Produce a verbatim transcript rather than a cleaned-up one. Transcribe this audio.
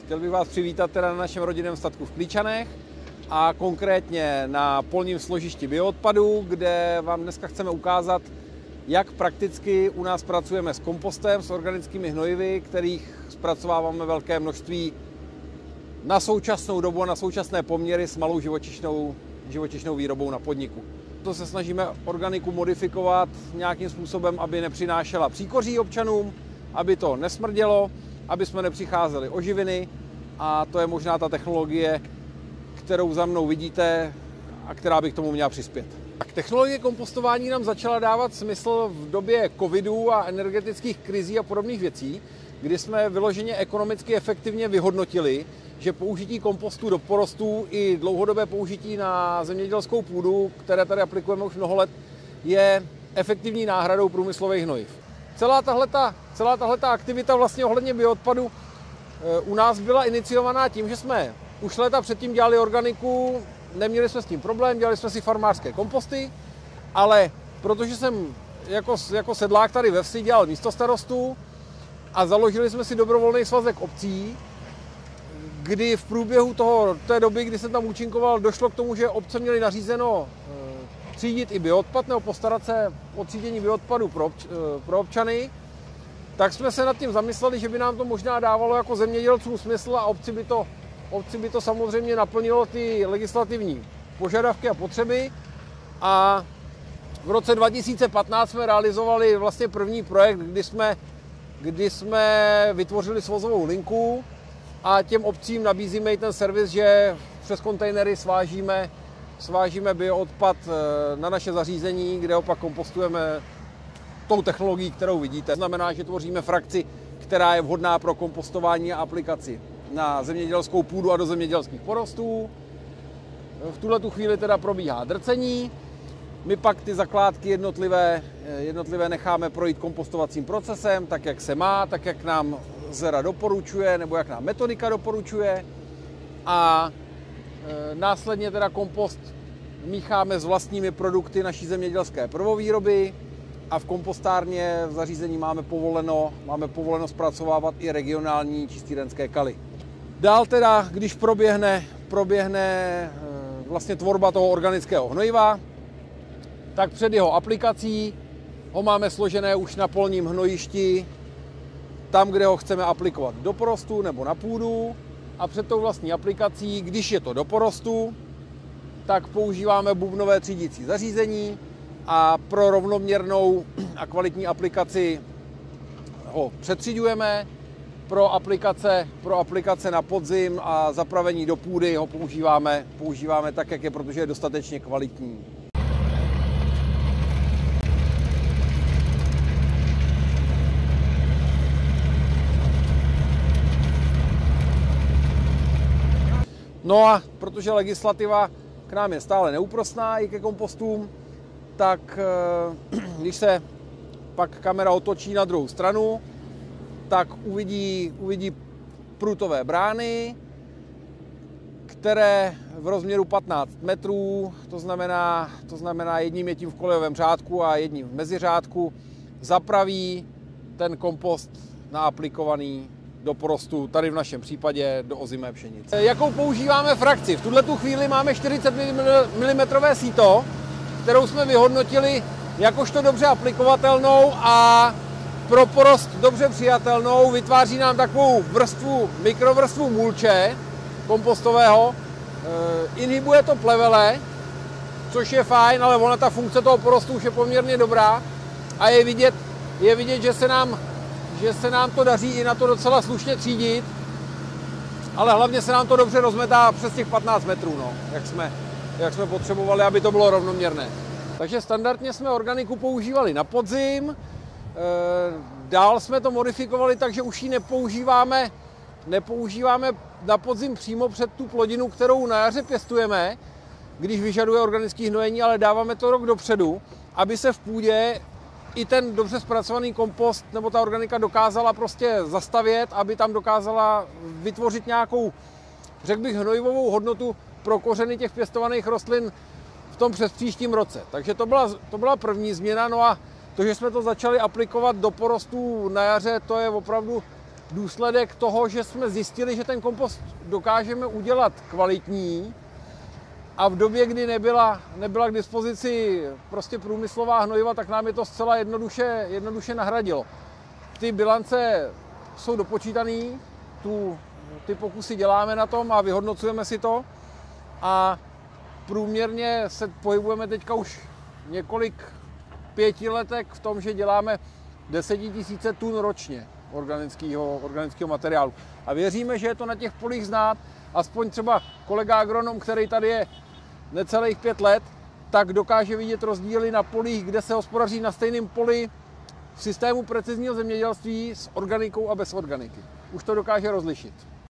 Chtěl bych vás přivítat teda na našem rodinném statku v Klíčanech a konkrétně na polním složišti bioodpadu, kde vám dneska chceme ukázat, jak prakticky u nás pracujeme s kompostem, s organickými hnojivy, kterých zpracováváme velké množství na současnou dobu a na současné poměry s malou živočišnou, živočišnou výrobou na podniku. To se snažíme organiku modifikovat nějakým způsobem, aby nepřinášela příkoří občanům, aby to nesmrdělo, aby jsme nepřicházeli o živiny, a to je možná ta technologie, kterou za mnou vidíte a která by k tomu měla přispět. Tak technologie kompostování nám začala dávat smysl v době covidu a energetických krizí a podobných věcí, kdy jsme vyloženě ekonomicky efektivně vyhodnotili, že použití kompostu do porostů i dlouhodobé použití na zemědělskou půdu, které tady aplikujeme už mnoho let, je efektivní náhradou průmyslových hnojiv. Celá tahleta, celá tahleta aktivita vlastně ohledně bioodpadu u nás byla iniciovaná tím, že jsme už léta předtím dělali organiku, neměli jsme s tím problém, dělali jsme si farmářské komposty, ale protože jsem jako, jako sedlák tady ve vsi dělal místostarostu a založili jsme si dobrovolný svazek obcí, kdy v průběhu toho, té doby, kdy jsem tam účinkoval, došlo k tomu, že obce měly nařízeno e, třídit i bioodpad nebo postarat se o třídění bioodpadu pro, obč, e, pro občany, tak jsme se nad tím zamysleli, že by nám to možná dávalo jako zemědělcům smysl a obci by to, obci by to samozřejmě naplnilo ty legislativní požadavky a potřeby. A v roce dva tisíce patnáct jsme realizovali vlastně první projekt, kdy jsme, kdy jsme vytvořili svozovou linku a těm obcím nabízíme i ten servis, že přes kontejnery svážíme, svážíme bioodpad na naše zařízení, kde ho pak kompostujeme tou technologií, kterou vidíte. To znamená, že tvoříme frakci, která je vhodná pro kompostování a aplikaci na zemědělskou půdu a do zemědělských porostů. V tuhletu chvíli teda probíhá drcení. My pak ty zakládky jednotlivé, jednotlivé necháme projít kompostovacím procesem, tak jak se má, tak jak nám Zera doporučuje, nebo jak nám metodika doporučuje. A e, následně teda kompost mícháme s vlastními produkty naší zemědělské prvovýroby a v kompostárně v zařízení máme povoleno, máme povoleno zpracovávat i regionální čistírenské kaly. Dál teda, když proběhne, proběhne e, vlastně tvorba toho organického hnojiva, tak před jeho aplikací ho máme složené už na polním hnojišti, tam, kde ho chceme aplikovat do porostu nebo na půdu, a před tou vlastní aplikací, když je to do porostu, tak používáme bubnové třídící zařízení a pro rovnoměrnou a kvalitní aplikaci ho přetříďujeme. Pro aplikace, pro aplikace na podzim a zapravení do půdy ho používáme, používáme tak, jak je, protože je dostatečně kvalitní. No a protože legislativa k nám je stále neúprosná i ke kompostům, tak když se pak kamera otočí na druhou stranu, tak uvidí, uvidí prutové brány, které v rozměru patnáct metrů, to znamená, to znamená jedním je tím v kolejovém řádku a jedním v meziřádku, zapraví ten kompost naaplikovaný do porostu, tady v našem případě do ozimé pšenice. Jakou používáme frakci? V tuhle chvíli máme čtyřicet milimetrů síto, kterou jsme vyhodnotili jakožto dobře aplikovatelnou a pro porost dobře přijatelnou. Vytváří nám takovou vrstvu, mikrovrstvu mulče kompostového. E, inhibuje to plevele, což je fajn, ale ona ta funkce toho porostu už je poměrně dobrá a je vidět, je vidět, že se nám že se nám to daří i na to docela slušně třídit, ale hlavně se nám to dobře rozmetá přes těch patnáct metrů, no, jak jsme, jak jsme potřebovali, aby to bylo rovnoměrné. Takže standardně jsme organiku používali na podzim, e, dál jsme to modifikovali tak, že už ji nepoužíváme, nepoužíváme na podzim přímo před tu plodinu, kterou na jaře pěstujeme, když vyžaduje organické hnojení, ale dáváme to rok dopředu, aby se v půdě i ten dobře zpracovaný kompost nebo ta organika dokázala prostě zastavět, aby tam dokázala vytvořit nějakou, řekl bych, hnojivovou hodnotu pro kořeny těch pěstovaných rostlin v tom přespříštím roce. Takže to byla, to byla první změna. No a to, že jsme to začali aplikovat do porostů na jaře, to je opravdu důsledek toho, že jsme zjistili, že ten kompost dokážeme udělat kvalitní a v době, kdy nebyla, nebyla k dispozici prostě průmyslová hnojiva, tak nám je to zcela jednoduše, jednoduše nahradilo. Ty bilance jsou dopočítané, tu, ty pokusy děláme na tom a vyhodnocujeme si to a průměrně se pohybujeme teďka už několik pětiletek v tom, že děláme desetitisíce tun ročně organického, organického materiálu. A věříme, že je to na těch polích znát, aspoň třeba kolega agronom, který tady je necelých pět let, tak dokáže vidět rozdíly na polích, kde se hospodaří na stejném poli v systému precizního zemědělství s organikou a bez organiky. Už to dokáže rozlišit.